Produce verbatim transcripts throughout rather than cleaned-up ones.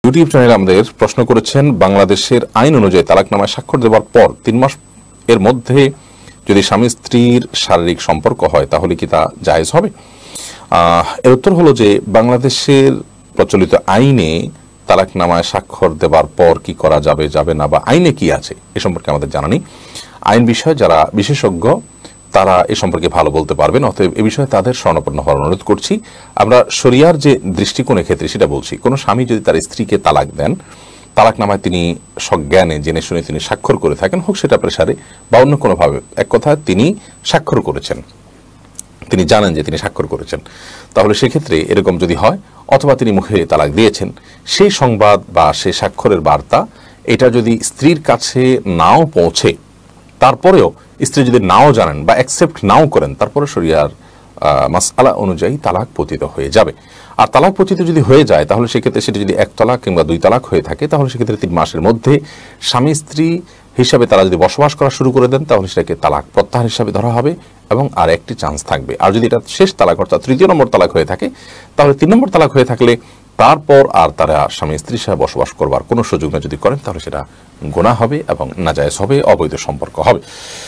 YouTube চ্যানেলে আমাদের প্রশ্ন করেছেন, বাংলাদেশের আইন অনুযায়ী তালাকনামায় স্বাক্ষর দেওয়ার পর তিন মাস এর মধ্যে যদি স্বামী স্ত্রীর শারীরিক সম্পর্ক হয় তাহলে কি তা জায়েজ হবে? এর উত্তর হলো যে বাংলাদেশের প্রচলিত আইনে তালাকনামায় স্বাক্ষর দেওয়ার পর কি করা যাবে যাবে না বা আইনে কি আছে এ সম্পর্কে আমাদের জানা নেই। আইন বিষয়ে যারা বিশেষজ্ঞ তারা এ সম্পর্কে ভালো বলতে পারবেন, অতএব এ বিষয়ে তাদের শরণাপন্ন হওয়ার অনুরোধ করছি। আমরা শরিয়ার যে দৃষ্টিকোণের ক্ষেত্রে সেটা বলছি, কোনো স্বামী যদি তার স্ত্রীকে তালাক দেন, তালাকনামায় তিনি সজ্ঞানে জেনে শুনে তিনি স্বাক্ষর করে থাকেন, হোক সেটা প্রেসারে বা অন্য কোনোভাবে, এক কথায় তিনি স্বাক্ষর করেছেন, তিনি জানেন যে তিনি স্বাক্ষর করেছেন, তাহলে সেক্ষেত্রে এরকম যদি হয় অথবা তিনি মুখে তালাক দিয়েছেন, সেই সংবাদ বা সেই স্বাক্ষরের বার্তা এটা যদি স্ত্রীর কাছে নাও পৌঁছে, তারপরেও স্ত্রী যদি নাও জানেন বা অ্যাকসেপ্ট নাও করেন, তারপরে শরিয়ার মাসআলা অনুযায়ী তালাক পতিত হয়ে যাবে। আর তালাক পতিত যদি হয়ে যায় তাহলে সেক্ষেত্রে সেটা যদি এক তালাক কিংবা দুই তালাক হয়ে থাকে তাহলে সেক্ষেত্রে তিন মাসের মধ্যে স্বামী স্ত্রী হিসাবে তারা যদি বসবাস করা শুরু করে দেন তাহলে সেটাকে তালাক প্রত্যাহার হিসাবে ধরা হবে এবং আর একটি চান্স থাকবে। আর যদি এটা শেষ তালাক অর্থাৎ তৃতীয় নম্বর তালাক হয়ে থাকে তাহলে তিন নম্বর তালাক হয়ে থাকলে তারপর আর তারা স্বামী স্ত্রী হিসাবে বসবাস করবার কোনো সুযোগ না যদি করেন তাহলে সেটা গুনাহ হবে এবং নাজায়েজ হবে, অবৈধ সম্পর্ক হবে।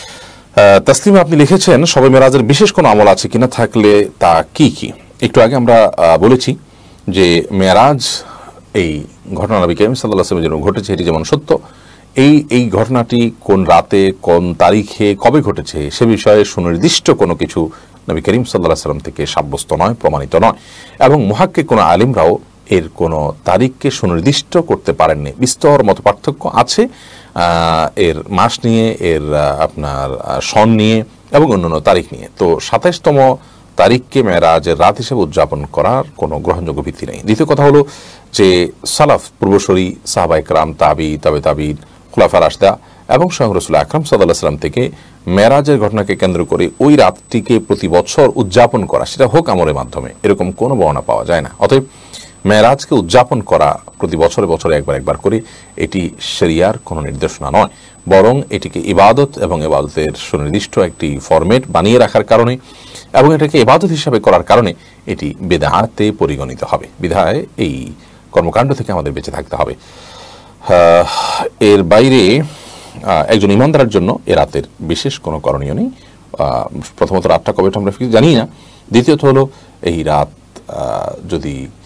তাসলিমা আপনি লিখেছেন, শবে মেরাজের বিশেষ কোনো আমল আছে কিনা, থাকলে তা কি কি? একটু আগে আমরা বলেছি যে মেরাজ এই ঘটনা নবী করিম সাল্লাল্লাহু আলাইহি ওয়াসাল্লামের জন্য ঘটেছে, এটি যেমন সত্য, এই এই ঘটনাটি কোন রাতে কোন তারিখে কবে ঘটেছে সে বিষয়ে সুনির্দিষ্ট কোনো কিছু নবী করিম সাল্লাল্লাহু আলাইহি ওয়াসাল্লাম থেকে সাব্যস্ত নয়, প্রমাণিত নয়, এবং মুহাক্কিক কোনো আলিমরাও এর কোনো তারিখকে সুনির্দিষ্ট করতে পারেননি। বিস্তর মত পার্থক্য আছে এর মাস নিয়ে, এর আপনার সন নিয়ে এবং অন্যান্য তারিখ নিয়ে। তো সাতাইশতম তারিখকে মেরাজের রাত হিসেবে উদযাপন করার কোনো গ্রহণযোগ্য ভিত্তি নেই। দ্বিতীয় কথা হলো যে সালাফ পূর্বসরী সাহাবা ইকরাম, তাবি, তবে তাবিন, খুলাফা রাশিদা এবং স্বয়ং রাসূল আকরাম সাল্লাল্লাহু আলাইহি ওয়াসাল্লাম থেকে মেরাজের ঘটনাকে কেন্দ্র করে ওই রাতটিকে প্রতি বছর উদযাপন করা, সেটা হোক আমলের মাধ্যমে, এরকম কোনো বর্ণনা পাওয়া যায় না। অতএব মেরাজকে উদযাপন করা প্রতি বছরে বছরে একবার একবার করে এটি শরিয়ার কোনো নির্দেশনা নয়, বরং এটিকে ইবাদত এবং ইবাদতের সুনির্দিষ্ট একটি ফরম্যাট বানিয়ে রাখার কারণে এবং এটাকে ইবাদত হিসাবে করার কারণে এটি বিদআতে পরিগণিত হবে। বিধায় এই কর্মকাণ্ড থেকে আমাদের বেঁচে থাকতে হবে। এর বাইরে একজন ইমানদারের জন্য এ রাতের বিশেষ কোনো করণীয় নেই। প্রথমত রাতটা কবে আমরা জানি না, দ্বিতীয়ত হলো এই রাত যদি